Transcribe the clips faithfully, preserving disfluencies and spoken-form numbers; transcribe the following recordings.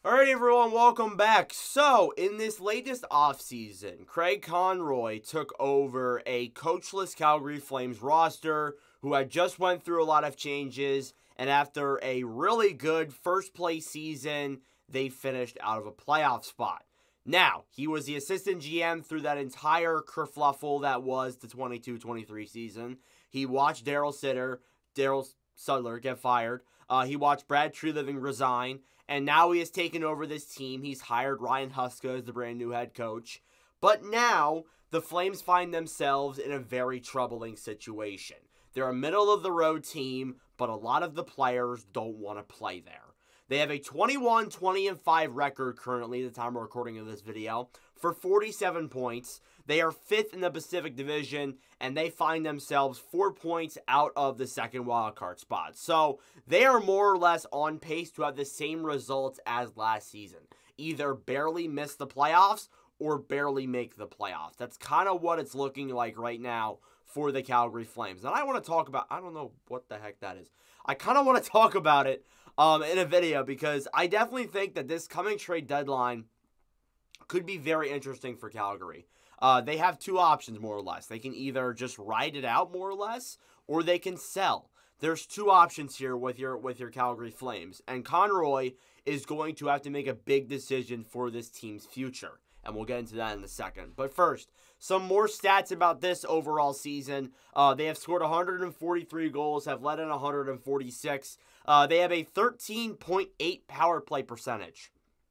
Alright everyone, welcome back. So, in this latest offseason, Craig Conroy took over a coachless Calgary Flames roster who had just went through a lot of changes, and after a really good first place season, they finished out of a playoff spot. Now, he was the assistant G M through that entire kerfluffle that was the twenty-two twenty-three season. He watched Daryl Sitter, Daryl Sutter get fired. Uh, he watched Brad Treliving resign. And now he has taken over this team. He's hired Ryan Huska as the brand new head coach. But now, the Flames find themselves in a very troubling situation. They're a middle-of-the-road team, but a lot of the players don't want to play there. They have a twenty-one twenty and five record currently at the time of recording of this video for forty-seven points. They are fifth in the Pacific Division, and they find themselves four points out of the second wildcard spot. So, they are more or less on pace to have the same results as last season. Either barely miss the playoffs or barely make the playoffs. That's kind of what it's looking like right now for the Calgary Flames. And I want to talk about, I don't know what the heck that is. I kind of want to talk about it um, in a video because I definitely think that this coming trade deadline could be very interesting for Calgary. Uh, they have two options, more or less. They can either just ride it out, more or less, or they can sell. There's two options here with your with your Calgary Flames. And Conroy is going to have to make a big decision for this team's future. And we'll get into that in a second. But first, some more stats about this overall season. Uh, they have scored one hundred forty-three goals, have led in one hundred forty-six. Uh, they have a thirteen point eight power play percentage,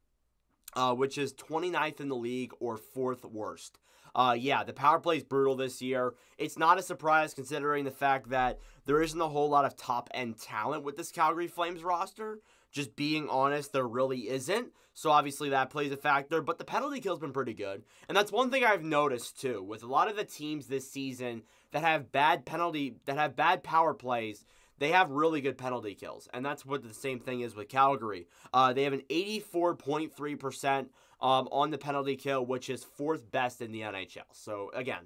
uh, which is twenty-ninth in the league or fourth worst. Uh, yeah, the power play is brutal this year. It's not a surprise considering the fact that there isn't a whole lot of top-end talent with this Calgary Flames roster. Just being honest, there really isn't. So obviously that plays a factor, but the penalty kill's been pretty good. And that's one thing I've noticed too, with a lot of the teams this season that have bad penalty, that have bad power plays, they have really good penalty kills. And that's what the same thing is with Calgary. Uh, they have an eighty-four point three percent um, on the penalty kill, which is fourth best in the N H L. So again,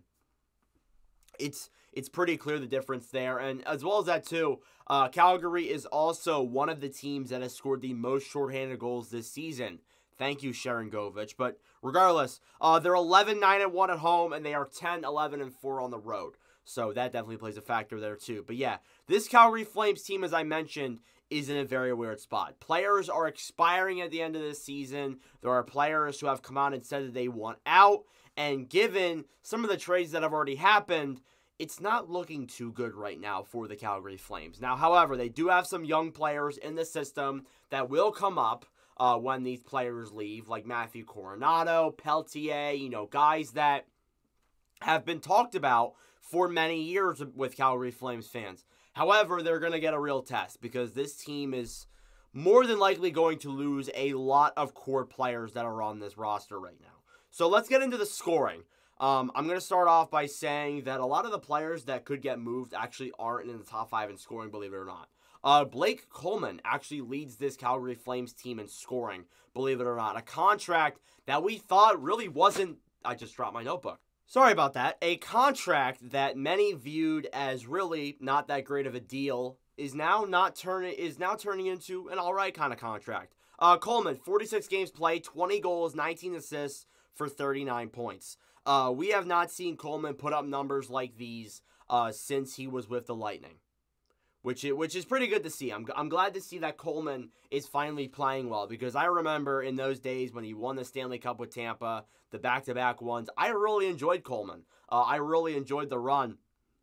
it's it's pretty clear the difference there. And as well as that too, uh, Calgary is also one of the teams that has scored the most shorthanded goals this season. Thank you, Sharon Govich. But regardless, uh, they're eleven nine and one at home, and they are ten eleven and four on the road. So that definitely plays a factor there too. But yeah, this Calgary Flames team, as I mentioned, is in a very weird spot. Players are expiring at the end of this season. There are players who have come out and said that they want out. And given some of the trades that have already happened, it's not looking too good right now for the Calgary Flames. Now, however, they do have some young players in the system that will come up uh, when these players leave, like Matthew Coronado, Peltier, you know, guys that have been talked about for many years with Calgary Flames fans. However, they're going to get a real test because this team is more than likely going to lose a lot of core players that are on this roster right now. So let's get into the scoring. Um, I'm going to start off by saying that a lot of the players that could get moved actually aren't in the top five in scoring, believe it or not. Uh, Blake Coleman actually leads this Calgary Flames team in scoring, believe it or not. A contract that we thought really wasn't... I just dropped my notebook. Sorry about that. A contract that many viewed as really not that great of a deal is now not turning is now turning into an all right kind of contract. Uh, Coleman, forty-six games played, twenty goals, nineteen assists for thirty-nine points. Uh, we have not seen Coleman put up numbers like these uh, since he was with the Lightning, which is, which is pretty good to see. I'm, I'm glad to see that Coleman is finally playing well because I remember in those days when he won the Stanley Cup with Tampa, the back-to-back ones, I really enjoyed Coleman. Uh, I really enjoyed the run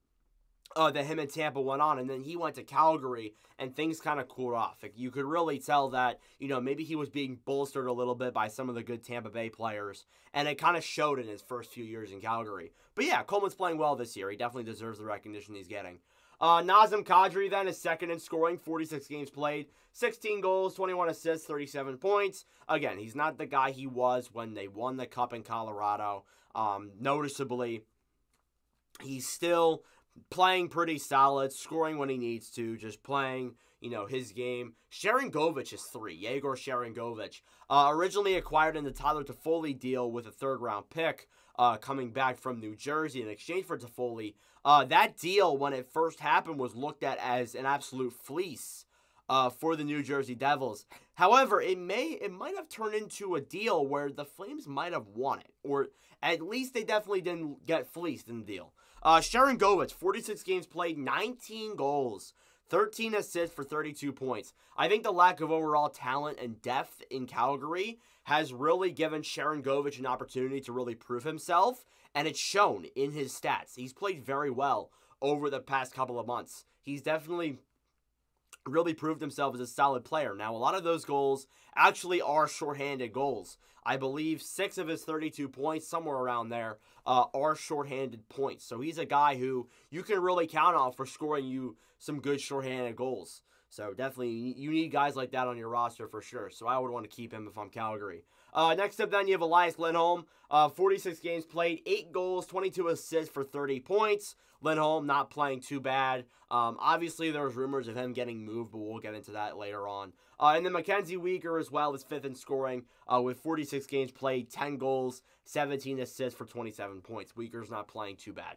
uh, that him and Tampa went on, and then he went to Calgary, and things kind of cooled off. Like, you could really tell that, you know, maybe he was being bolstered a little bit by some of the good Tampa Bay players, and it kind of showed in his first few years in Calgary. But yeah, Coleman's playing well this year. He definitely deserves the recognition he's getting. Uh, Nazem Kadri then is second in scoring, forty-six games played, sixteen goals, twenty-one assists, thirty-seven points. Again, he's not the guy he was when they won the Cup in Colorado. Um, noticeably, he's still playing pretty solid, scoring when he needs to, just playing, you know, his game. Sharon Govich is three. Yegor Sharon Govich. Uh, originally acquired in the Tyler Toffoli deal with a third-round pick, uh, coming back from New Jersey in exchange for Toffoli. Uh, that deal, when it first happened, was looked at as an absolute fleece uh, for the New Jersey Devils. However, it may it might have turned into a deal where the Flames might have won it, or at least they definitely didn't get fleeced in the deal. Uh, Sharangovich, forty-six games played, nineteen goals, thirteen assists for thirty-two points. I think the lack of overall talent and depth in Calgary has really given Sharangovich an opportunity to really prove himself, and it's shown in his stats. He's played very well over the past couple of months. He's definitely really proved himself as a solid player. Now, a lot of those goals actually are shorthanded goals. I believe six of his thirty-two points, somewhere around there, uh, are shorthanded points. So he's a guy who you can really count on for scoring you some good shorthanded goals. So definitely, you need guys like that on your roster for sure. So I would want to keep him if I'm Calgary. Uh, next up then, you have Elias Lindholm. Uh, forty-six games played, eight goals, twenty-two assists for thirty points. Lindholm not playing too bad. Um, obviously, there was rumors of him getting moved, but we'll get into that later on. Uh, and then Mackenzie Weegar as well is fifth in scoring uh, with forty-six games played, ten goals, seventeen assists for twenty-seven points. Weegar's not playing too bad.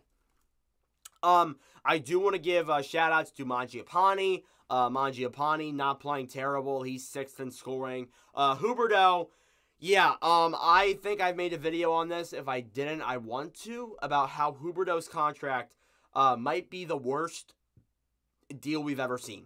Um, I do want to give uh, shout-outs to Mangiapane. Uh, Mangiapane not playing terrible. He's sixth in scoring. Uh, Huberdeau, yeah, um, I think I've made a video on this. If I didn't, I want to, about how Huberdeau's contract uh, might be the worst deal we've ever seen.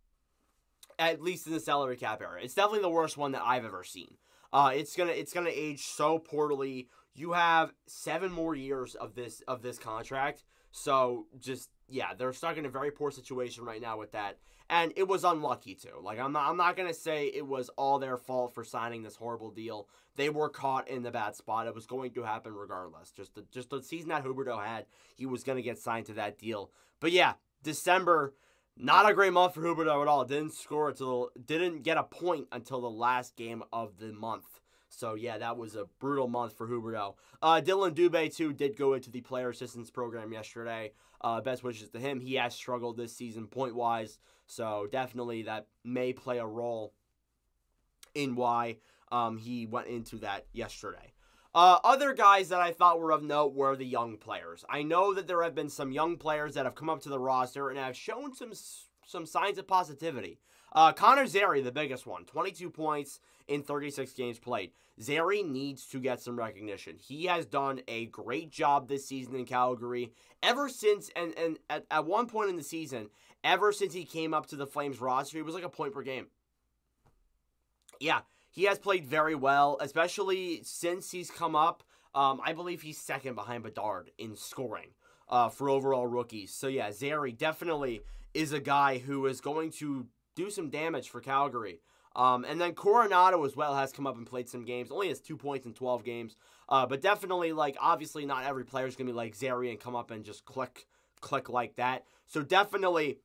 At least in the salary cap era. It's definitely the worst one that I've ever seen. Uh, it's gonna it's gonna age so poorly. You have seven more years of this of this contract. So just yeah, they're stuck in a very poor situation right now with that. And it was unlucky too. Like I'm not I'm not gonna say it was all their fault for signing this horrible deal. They were caught in the bad spot. It was going to happen regardless. Just the, just the season that Huberdeau had, he was gonna get signed to that deal. But yeah, December, not a great month for Huberdeau at all. Didn't score until didn't get a point until the last game of the month. So yeah, that was a brutal month for Huberdeau. Uh, Dylan Dubé too did go into the player assistance program yesterday. Uh, best wishes to him. He has struggled this season point wise, so definitely that may play a role in why um, he went into that yesterday. Uh, other guys that I thought were of note were the young players. I know that there have been some young players that have come up to the roster and have shown some some signs of positivity. Uh, Connor Zary, the biggest one, twenty-two points in thirty-six games played. Zary needs to get some recognition. He has done a great job this season in Calgary. Ever since, and, and at, at one point in the season, ever since he came up to the Flames roster, he was like a point per game. Yeah, he has played very well, especially since he's come up. Um, I believe he's second behind Bedard in scoring uh, for overall rookies. So yeah, Zary definitely is a guy who is going to do some damage for Calgary. Um, and then Coronado as well has come up and played some games. Only has two points in twelve games. Uh, but definitely, like, obviously not every player is going to be like Zary and come up and just click, click like that. So definitely,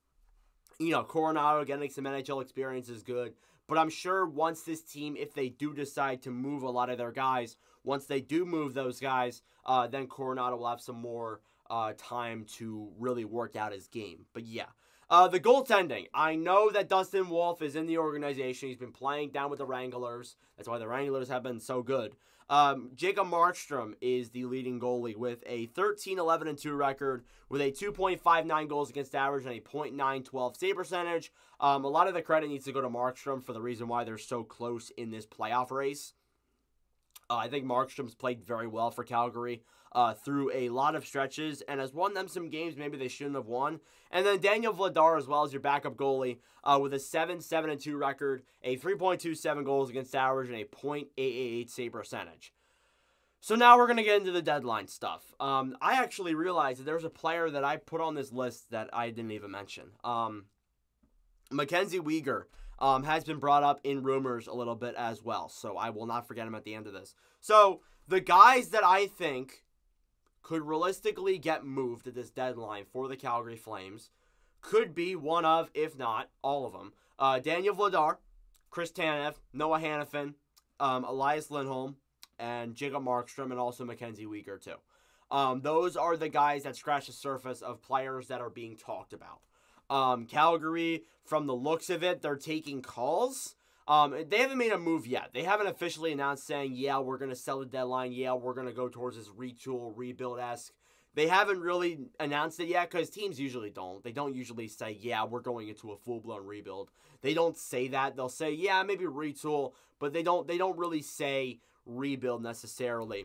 you know, Coronado getting some N H L experience is good. But I'm sure once this team, if they do decide to move a lot of their guys, once they do move those guys, uh, then Coronado will have some more uh, time to really work out his game. But yeah. Uh, the goaltending. I know that Dustin Wolf is in the organization. He's been playing down with the Wranglers. That's why the Wranglers have been so good. Um, Jacob Markstrom is the leading goalie with a thirteen eleven and two record, with a two point five nine goals against average and a point nine one two save percentage. Um, a lot of the credit needs to go to Markstrom for the reason why they're so close in this playoff race. Uh, I think Markstrom's played very well for Calgary uh, through a lot of stretches and has won them some games maybe they shouldn't have won. And then Daniel Vladar as well as your backup goalie uh, with a seven seven and two record, a three point two seven goals against average, and a point eight eight eight save percentage. So now we're going to get into the deadline stuff. Um, I actually realized that there's a player that I put on this list that I didn't even mention. Um, Mackenzie Weegar. Um, has been brought up in rumors a little bit as well. So I will not forget him at the end of this. So the guys that I think could realistically get moved at this deadline for the Calgary Flames could be one of, if not, all of them. Uh, Daniel Vladar, Chris Tanev, Noah Hanifin, um, Elias Lindholm, and Jacob Markstrom, and also Mackenzie Weegar too. Um, those are the guys that scratch the surface of players that are being talked about. Um, Calgary, from the looks of it, they're taking calls. Um, they haven't made a move yet. They haven't officially announced saying, yeah, we're going to sell the deadline. Yeah, we're going to go towards this retool, rebuild-esque They haven't really announced it yet because teams usually don't. They don't usually say, yeah, we're going into a full-blown rebuild. They don't say that. They'll say, yeah, maybe retool, but they don't they don't really say rebuild necessarily.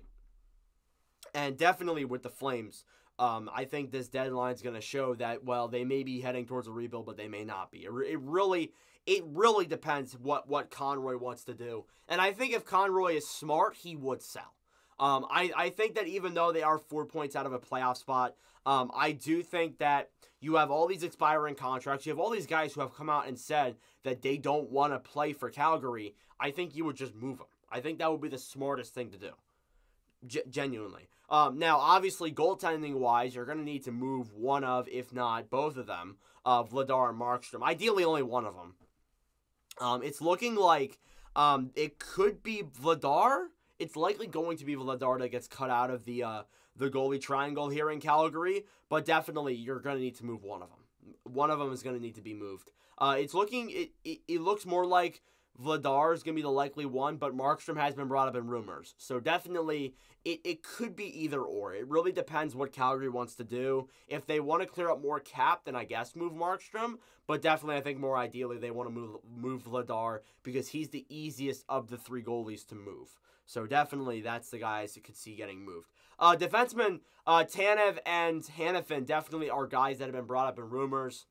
And definitely with the Flames, um, I think this deadline is going to show that, well, they may be heading towards a rebuild, but they may not be. It, it really it really depends what, what Conroy wants to do. And I think if Conroy is smart, he would sell. Um, I, I think that even though they are four points out of a playoff spot, um, I do think that you have all these expiring contracts. You have all these guys who have come out and said that they don't want to play for Calgary. I think you would just move them. I think that would be the smartest thing to do. G- genuinely. Um, now, obviously, goaltending-wise, you're going to need to move one of, if not both of them, uh, Vladar and Markstrom. Ideally, only one of them. Um, it's looking like um, it could be Vladar. It's likely going to be Vladar that gets cut out of the uh, the goalie triangle here in Calgary, but definitely you're going to need to move one of them. One of them is going to need to be moved. Uh, it's looking, it, it, it looks more like Vladar is going to be the likely one, but Markstrom has been brought up in rumors. So definitely, it, it could be either or. It really depends what Calgary wants to do. If they want to clear up more cap, then I guess move Markstrom. But definitely, I think more ideally, they want to move, move Vladar because he's the easiest of the three goalies to move. So definitely, that's the guys you could see getting moved. Uh, defensemen, uh, Tanev and Hanifin definitely are guys that have been brought up in rumors.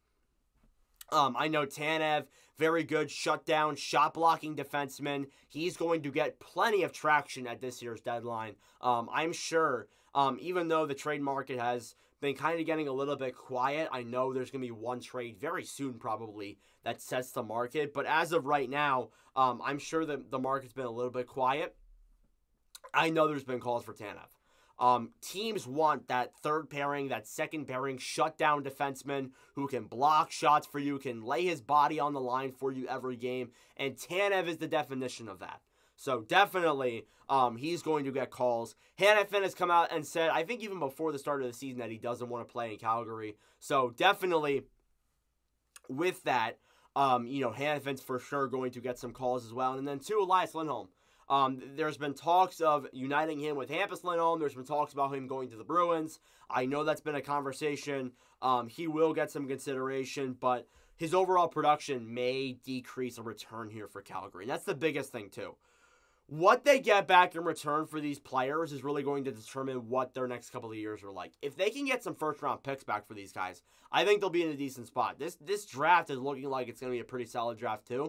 Um, I know Tanev, very good shutdown, shot-blocking defenseman. He's going to get plenty of traction at this year's deadline. Um, I'm sure, um, even though the trade market has been kind of getting a little bit quiet, I know there's going to be one trade very soon probably that sets the market. But as of right now, um, I'm sure that the market's been a little bit quiet. I know there's been calls for Tanev. Um, teams want that third pairing, that second pairing, shutdown defenseman who can block shots for you, can lay his body on the line for you every game, and Tanev is the definition of that. So definitely, um, he's going to get calls. Hanifin has come out and said, I think even before the start of the season, that he doesn't want to play in Calgary. So definitely, with that, um, you know, Hanifin's for sure going to get some calls as well. And then two, Elias Lindholm. Um, there's been talks of uniting him with Hampus Lindholm. There's been talks about him going to the Bruins. I know that's been a conversation. Um, he will get some consideration, but his overall production may decrease a return here for Calgary. And that's the biggest thing, too. What they get back in return for these players is really going to determine what their next couple of years are like. If they can get some first-round picks back for these guys, I think they'll be in a decent spot. This, this draft is looking like it's going to be a pretty solid draft, too.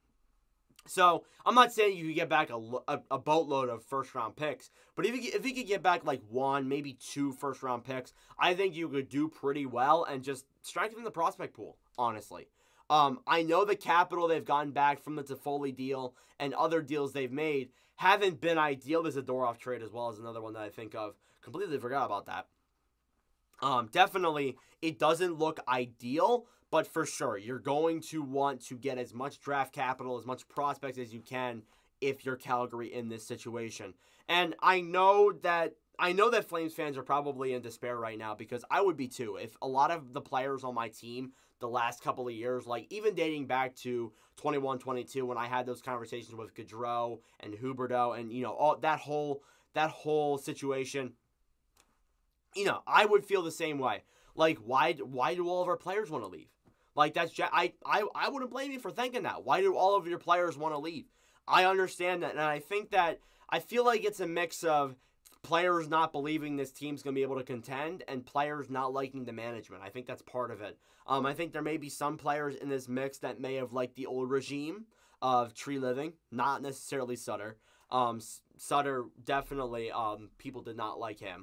So, I'm not saying you could get back a, a, a boatload of first-round picks, but if you, if you could get back like one, maybe two first-round picks, I think you could do pretty well and just strengthen the prospect pool, honestly. Um, I know the capital they've gotten back from the Toffoli deal and other deals they've made haven't been ideal. There's a Zadorov trade as well as another one that I think of. Completely forgot about that. Um, definitely, it doesn't look ideal, but for sure, you're going to want to get as much draft capital, as much prospects as you can if you're Calgary in this situation. And I know that I know that Flames fans are probably in despair right now because I would be too. If a lot of the players on my team the last couple of years, like even dating back to twenty-one twenty-two when I had those conversations with Gaudreau and Huberdeau and, you know, all that whole that whole situation, you know, I would feel the same way. Like, why why do all of our players want to leave? Like, that's just, I, I, I wouldn't blame you for thinking that. Why do all of your players want to leave? I understand that, and I think that, I feel like it's a mix of players not believing this team's going to be able to contend and players not liking the management. I think that's part of it. Um, I think there may be some players in this mix that may have liked the old regime of Tree Living, not necessarily Sutter. Um, Sutter, definitely, um, people did not like him.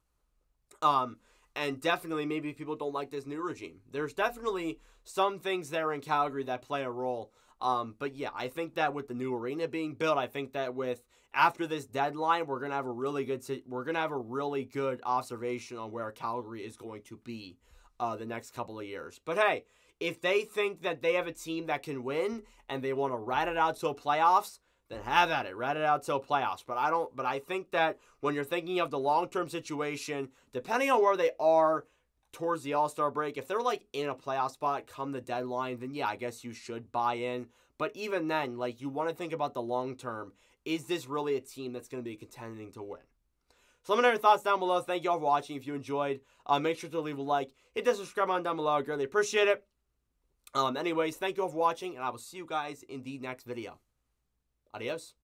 Um, and definitely maybe people don't like this new regime. There's definitely some things there in Calgary that play a role. Um, but yeah, I think that with the new arena being built, I think that with after this deadline, we're gonna have a really good we're gonna have a really good observation on where Calgary is going to be uh, the next couple of years. But hey, if they think that they have a team that can win and they want to rat it out till playoffs, then have at it, rat it out till playoffs. But I don't. But I think that when you're thinking of the long-term situation, depending on where they are towards the All-Star break, if they're like in a playoff spot come the deadline, then yeah, I guess you should buy in. But even then, like, you want to think about the long term. Is this really a team that's going to be contending to win? So let me know your thoughts down below. Thank you all for watching. If you enjoyed, uh, make sure to leave a like. Hit that subscribe button down below. I greatly appreciate it. Um, anyways, thank you all for watching, and I will see you guys in the next video. Adios.